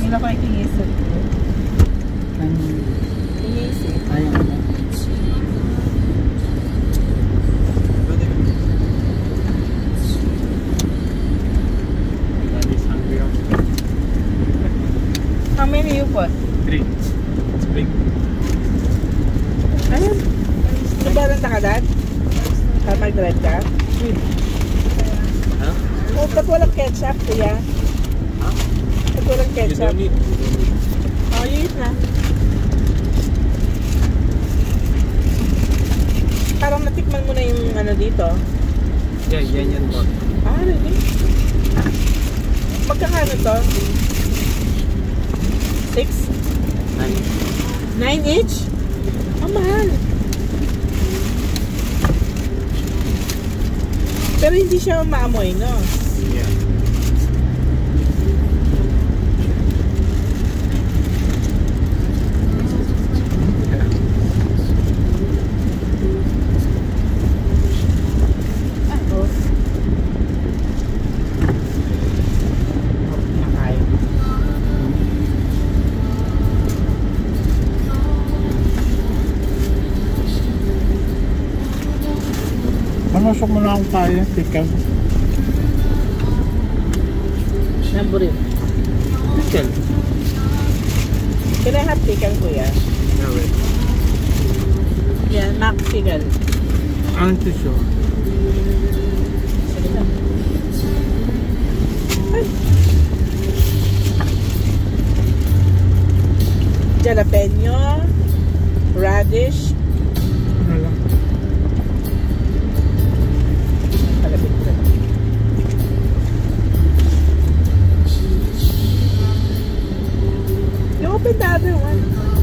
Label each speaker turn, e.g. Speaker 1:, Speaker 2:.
Speaker 1: Sila ko ay kingisip ko. Kingisip.
Speaker 2: Ayaw mo.
Speaker 1: How many you put?
Speaker 3: 3. Spring.
Speaker 1: Ayun. Nabalanta ka, Dad? Para mag-drive ka?
Speaker 3: Huh?
Speaker 1: Oh, ba't walang ketchup, kuya?
Speaker 3: Huh?
Speaker 1: Ba't walang
Speaker 3: You
Speaker 1: ketchup?
Speaker 3: don't need.
Speaker 1: Oh, yun na. Parang natikman mo na yung ano dito.
Speaker 3: Yeah, yan po.
Speaker 1: Ah, really? Magkakano to? 6? 9 each? Ang mahal. Pero hindi siya maamoy, no?
Speaker 3: Yeah.
Speaker 2: Manusok mo na akong kaya, chicken.
Speaker 1: Number yun.
Speaker 3: Chicken.
Speaker 1: Can I have chicken, kuya?
Speaker 3: No way.
Speaker 1: Yeah, mac chicken.
Speaker 3: I'm too sure.
Speaker 1: Sige na. Ay. Jalapeno, radish.
Speaker 2: Wala.
Speaker 1: Palapit ko. You open the other one.